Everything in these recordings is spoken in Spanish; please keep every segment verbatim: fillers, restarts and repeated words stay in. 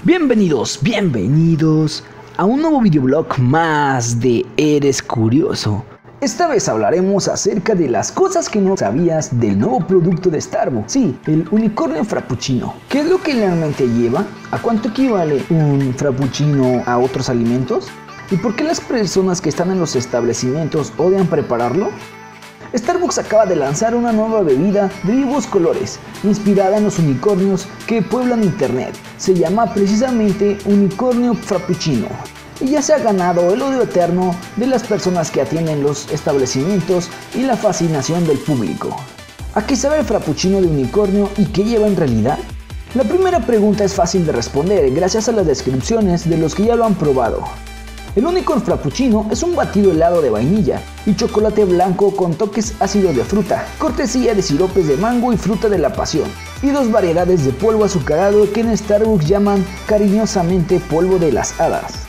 Bienvenidos, bienvenidos a un nuevo videoblog más de Eres Curioso. Esta vez hablaremos acerca de las cosas que no sabías del nuevo producto de Starbucks. Sí, el unicornio frappuccino. ¿Qué es lo que realmente lleva? ¿A cuánto equivale un frappuccino a otros alimentos? ¿Y por qué las personas que están en los establecimientos odian prepararlo? Starbucks acaba de lanzar una nueva bebida de vivos colores, inspirada en los unicornios que pueblan internet. Se llama precisamente Unicornio Frappuccino y ya se ha ganado el odio eterno de las personas que atienden los establecimientos y la fascinación del público. ¿A qué sabe el frappuccino de unicornio y qué lleva en realidad? La primera pregunta es fácil de responder gracias a las descripciones de los que ya lo han probado. El Unicorn Frappuccino es un batido helado de vainilla y chocolate blanco con toques ácidos de fruta, cortesía de siropes de mango y fruta de la pasión, y dos variedades de polvo azucarado que en Starbucks llaman cariñosamente polvo de las hadas.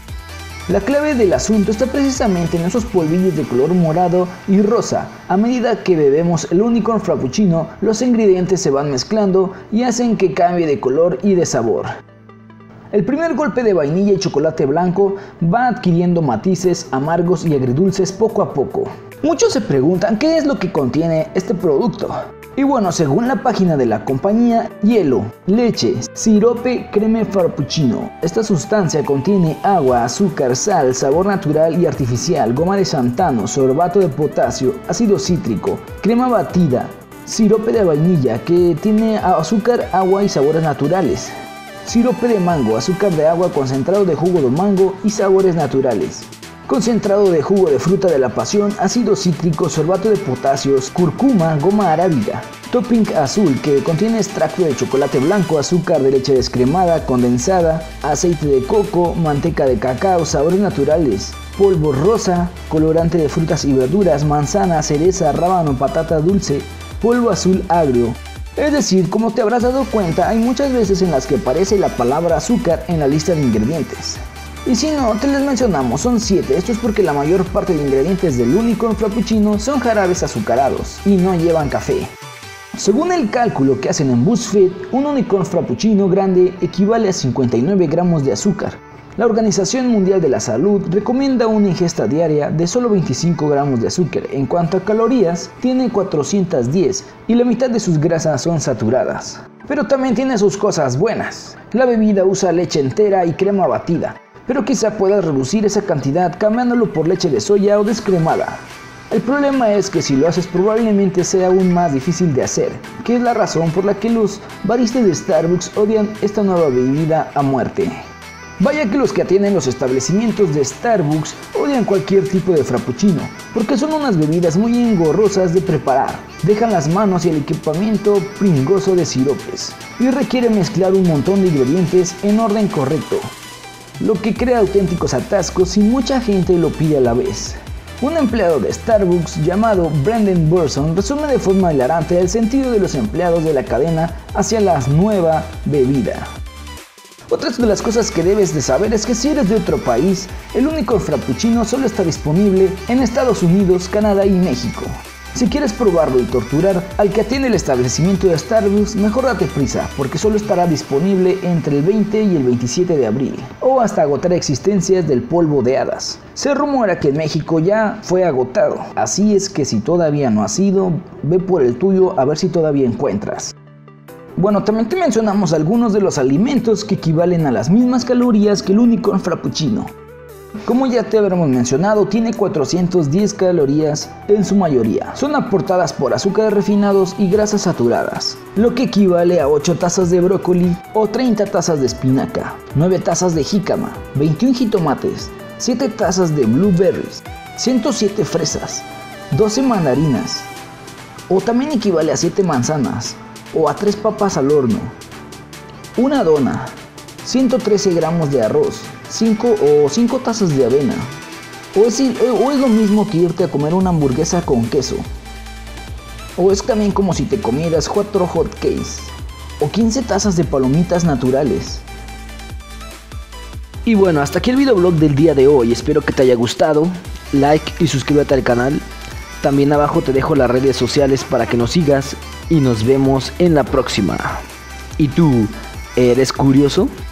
La clave del asunto está precisamente en esos polvillos de color morado y rosa. A medida que bebemos el Unicorn Frappuccino, los ingredientes se van mezclando y hacen que cambie de color y de sabor. El primer golpe de vainilla y chocolate blanco va adquiriendo matices amargos y agridulces poco a poco. Muchos se preguntan qué es lo que contiene este producto. Y bueno, según la página de la compañía, hielo, leche, sirope, crema frappuccino. Esta sustancia contiene agua, azúcar, sal, sabor natural y artificial, goma de xantano, sorbato de potasio, ácido cítrico, crema batida, sirope de vainilla que tiene azúcar, agua y sabores naturales, sirope de mango, azúcar de agua, concentrado de jugo de mango y sabores naturales, concentrado de jugo de fruta de la pasión, ácido cítrico, sorbato de potasios, cúrcuma, goma arábiga, topping azul que contiene extracto de chocolate blanco, azúcar de leche descremada, condensada, aceite de coco, manteca de cacao, sabores naturales, polvo rosa, colorante de frutas y verduras, manzana, cereza, rábano, patata dulce, polvo azul agrio. Es decir, como te habrás dado cuenta, hay muchas veces en las que aparece la palabra azúcar en la lista de ingredientes. Y si no, te les mencionamos, son siete. Esto es porque la mayor parte de ingredientes del Unicorn Frappuccino son jarabes azucarados y no llevan café. Según el cálculo que hacen en BuzzFeed, un Unicorn Frappuccino grande equivale a cincuenta y nueve gramos de azúcar. La Organización Mundial de la Salud recomienda una ingesta diaria de solo veinticinco gramos de azúcar. En cuanto a calorías, tiene cuatrocientas diez y la mitad de sus grasas son saturadas. Pero también tiene sus cosas buenas. La bebida usa leche entera y crema batida, pero quizá puedas reducir esa cantidad cambiándolo por leche de soya o descremada. El problema es que si lo haces probablemente sea aún más difícil de hacer, que es la razón por la que los baristas de Starbucks odian esta nueva bebida a muerte. Vaya que los que atienden los establecimientos de Starbucks odian cualquier tipo de frappuccino, porque son unas bebidas muy engorrosas de preparar, dejan las manos y el equipamiento pringoso de siropes, y requiere mezclar un montón de ingredientes en orden correcto, lo que crea auténticos atascos y mucha gente lo pide a la vez. Un empleado de Starbucks llamado Brendan Burson resume de forma hilarante el sentido de los empleados de la cadena hacia la nueva bebida. Otra de las cosas que debes de saber es que si eres de otro país, el Unicorn Frappuccino solo está disponible en Estados Unidos, Canadá y México. Si quieres probarlo y torturar al que atiende el establecimiento de Starbucks, mejor date prisa, porque solo estará disponible entre el veinte y el veintisiete de abril, o hasta agotar existencias del polvo de hadas. Se rumora que en México ya fue agotado, así es que si todavía no has ido, ve por el tuyo a ver si todavía encuentras. Bueno, también te mencionamos algunos de los alimentos que equivalen a las mismas calorías que el Unicorn Frappuccino. Como ya te habremos mencionado, tiene cuatrocientas diez calorías en su mayoría. Son aportadas por azúcares refinados y grasas saturadas, lo que equivale a ocho tazas de brócoli o treinta tazas de espinaca, nueve tazas de jícama, veintiún jitomates, siete tazas de blueberries, ciento siete fresas, doce mandarinas, o también equivale a siete manzanas, o a tres papas al horno, una dona, ciento trece gramos de arroz, cinco o cinco tazas de avena, o es, o es lo mismo que irte a comer una hamburguesa con queso, o es también como si te comieras cuatro hot cakes, o quince tazas de palomitas naturales. Y bueno, hasta aquí el videoblog del día de hoy, espero que te haya gustado, like y suscríbete al canal. También abajo te dejo las redes sociales para que nos sigas y nos vemos en la próxima. ¿Y tú, eres curioso?